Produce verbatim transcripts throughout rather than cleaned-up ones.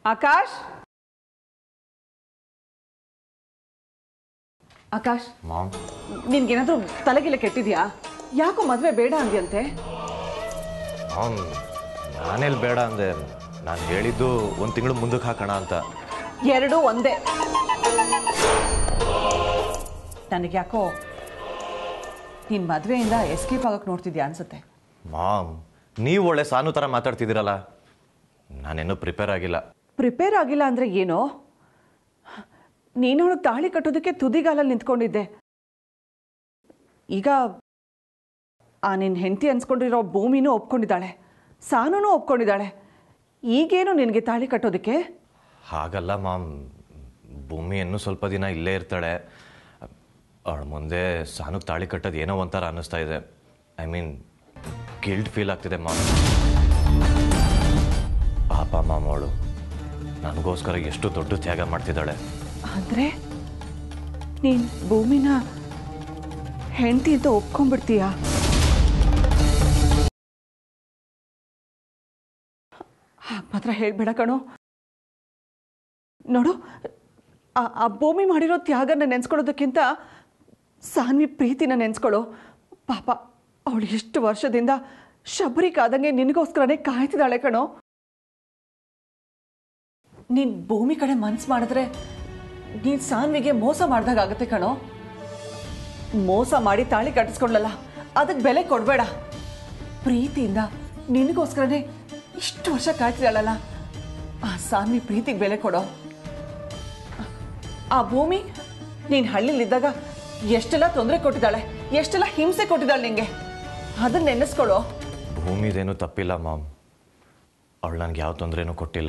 Akash Akash mom ನಿನ್ಗೇನಾದ್ರೂ ತಲೆಗಿಲ್ಲ ಕೆಟ್ಟಿದ್ಯಾ? ಯಾಕೋ ಮದುವೆ ಬೇಡ ಅಂದ್ಯಂತೆ? ಮಾಮ್ ನಾನೆಲ್ಲಿ ಬೇಡ ಅಂದೆ. ನಾನು ಹೇಳಿದ್ದು ಒಂದು ತಿಂಗಳು ಮುಂದಕ್ಕೆ ಹಾಕೋಣ ಅಂತ. ಎರಡೂ ಒಂದೇ. ನನಗೆ ಯಾಕೋ ನಿನ್ನ ಮದುವೆಯಿಂದ ಎಸ್ಕೇಪ್ ಆಗಕ್ಕೆ ನೋಡ್ತಿದ್ಯಾ ಅನ್ಸುತ್ತೆ. ಮಾಮ್ ನೀವು ಒಳ್ಳೆ ಸಾನು ಥರ ಮಾತಾಡ್ತಿದ್ದೀರಲ್ಲ, ನಾನೇನೂ ಪ್ರಿಪೇರ್ ಆಗಿಲ್ಲ. ಪ್ರಿಪೇರ್ ಆಗಿಲ್ಲ ಅಂದರೆ ಏನೋ? ನೀನು ಅವಳಿಗೆ ತಾಳಿ ಕಟ್ಟೋದಕ್ಕೆ ತುದಿಗಾಲಲ್ಲಿ ನಿಂತ್ಕೊಂಡಿದ್ದೆ. ಈಗ ಆ ನಿನ್ನ ಹೆಂಡತಿ ಅನ್ಸ್ಕೊಂಡಿರೋ ಭೂಮಿನೂ ಒಪ್ಕೊಂಡಿದ್ದಾಳೆ, ಸಾನೂನು ಒಪ್ಕೊಂಡಿದ್ದಾಳೆ. ಈಗೇನು ನಿನಗೆ ತಾಳಿ ಕಟ್ಟೋದಕ್ಕೆ? ಹಾಗಲ್ಲ ಮಾಮ್, ಭೂಮಿ ಇನ್ನೂ ಸ್ವಲ್ಪ ದಿನ ಇಲ್ಲೇ ಇರ್ತಾಳೆ. ಅವಳ ಮುಂದೆ ಸಾನುಗೆ ತಾಳಿ ಕಟ್ಟೋದು ಏನೋ ಒಂಥರ ಅನ್ನಿಸ್ತಾ ಇದೆ. ಐ ಮೀನ್ ಗಿಲ್ಟ್ ಫೀಲ್ ಆಗ್ತಿದೆ ಮಾಮ್. ಪಾಪ ಮಾಮ್, ಅವಳು ನನಗೋಸ್ಕರ ಎಷ್ಟು ದೊಡ್ಡ ತ್ಯಾಗ ಮಾಡ್ತಿದ್ದಾಳೆ. ಅಂದರೆ ನೀನು ಭೂಮಿನ ಹೆಂಡತಿ ಅಂತ ಒಪ್ಕೊಂಡ್ಬಿಡ್ತೀಯಾ? ಹಾಗೆ ಮಾತ್ರ ಹೇಳ್ಬೇಡ ಕಣೋ. ನೋಡು, ಆ ಭೂಮಿ ಮಾಡಿರೋ ತ್ಯಾಗನ ನೆನೆಸ್ಕೊಳ್ಳೋದಕ್ಕಿಂತ ಸಾನ್ವಿ ಪ್ರೀತಿನ ನೆನೆಸ್ಕೊಳ್ಳೋ. ಪಾಪ ಅವಳು ಎಷ್ಟು ವರ್ಷದಿಂದ ಶಬರಿ ಕಾದಂಗೆ ನಿನಗೋಸ್ಕರನೇ ಕಾಯ್ತಿದ್ದಾಳೆ ಕಣೋ. ನೀನು ಭೂಮಿ ಕಡೆ ಮನ್ಸು ಮಾಡಿದ್ರೆ ನೀನು ಸಾನ್ವಿಗೆ ಮೋಸ ಮಾಡ್ದಾಗತ್ತೆ ಕಣೋ. ಮೋಸ ಮಾಡಿ ತಾಳಿ ಕಟ್ಟಿಸ್ಕೊಳ್ಳಲ್ಲ, ಅದಕ್ಕೆ ಬೆಲೆ ಕೊಡಬೇಡ. ಪ್ರೀತಿಯಿಂದ ನಿನಗೋಸ್ಕರನೇ ಇಷ್ಟು ವರ್ಷ ಕಾಯ್ತಿದ್ದಾಳಲ್ಲ, ಆ ಸಾನ್ವಿ ಪ್ರೀತಿಗೆ ಬೆಲೆ ಕೊಡೋ. ಆ ಭೂಮಿ ನೀನು ಹಳ್ಳಿಲಿದ್ದಾಗ ಎಷ್ಟೆಲ್ಲ ತೊಂದರೆ ಕೊಟ್ಟಿದ್ದಾಳೆ, ಎಷ್ಟೆಲ್ಲ ಹಿಂಸೆ ಕೊಟ್ಟಿದ್ದಾಳೆ ನಿಂಗೆ, ಅದನ್ನ ನೆನೆಸ್ಕೊಳ್ಳೋ. ಭೂಮಿದೇನು ತಪ್ಪಿಲ್ಲ ಮಾಮ್, ಅವಳು ನನಗೆ ಯಾವ ತೊಂದರೆನೂ ಕೊಟ್ಟಿಲ್ಲ.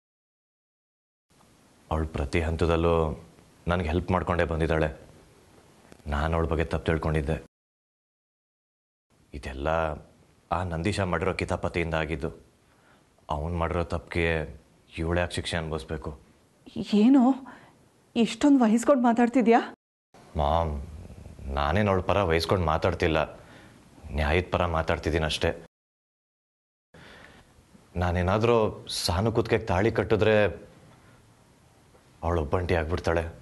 ಅವಳು ಪ್ರತಿ ಹಂತದಲ್ಲೂ ನನಗೆ ಹೆಲ್ಪ್ ಮಾಡ್ಕೊಂಡೇ ಬಂದಿದ್ದಾಳೆ. ನಾನು ಅವಳ ಬಗ್ಗೆ ತಪ್ಪು ತಿಳ್ಕೊಂಡಿದ್ದೆ. ಇದೆಲ್ಲ ಆ ನಂದೀಶ ಮಾಡಿರೋ ಕಿತಾಪತಿಯಿಂದ ಆಗಿದ್ದು. ಅವನು ಮಾಡಿರೋ ತಪ್ಪಿಗೆ ಇವಳು ಯಾಕೆ ಶಿಕ್ಷೆ ಅನುಭವಿಸ್ಬೇಕು? ಏನೋ ಇಷ್ಟೊಂದು ವಹಿಸ್ಕೊಂಡು ಮಾತಾಡ್ತಿದ್ಯಾ? ಮಾಮ್, ನಾನೇನು ಅವಳ ಪರ ವಹಿಸ್ಕೊಂಡು ಮಾತಾಡ್ತಿಲ್ಲ, ನ್ಯಾಯದ ಪರ ಮಾತಾಡ್ತಿದ್ದೀನಿ ಅಷ್ಟೇ. ನಾನೇನಾದರೂ ಸಾನು ಕುತ್ತಿಗೆ ತಾಳಿ ಕಟ್ಟಿದ್ರೆ ಅವಳು ಒಬ್ಬಂಟಿ ಆಗ್ಬಿಡ್ತಾಳೆ.